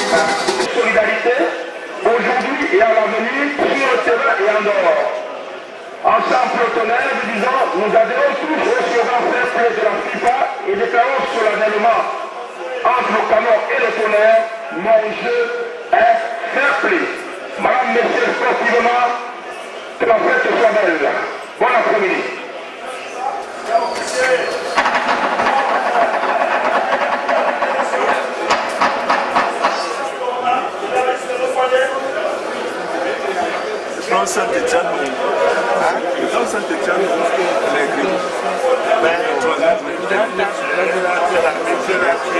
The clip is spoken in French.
Solidarité, aujourd'hui et à l'avenir, sur le terrain et en dehors. Ensemble protonnerre, nous disons, nous adhérons tous au slogan Fair Play de la FIFA et déclarons solennellement entre le canon et le tonnerre, mon jeu est Fair Play. Madame, messieurs, sportivement, que la fête soit belle. Bon après-midi. Dans Saint-Étienne, les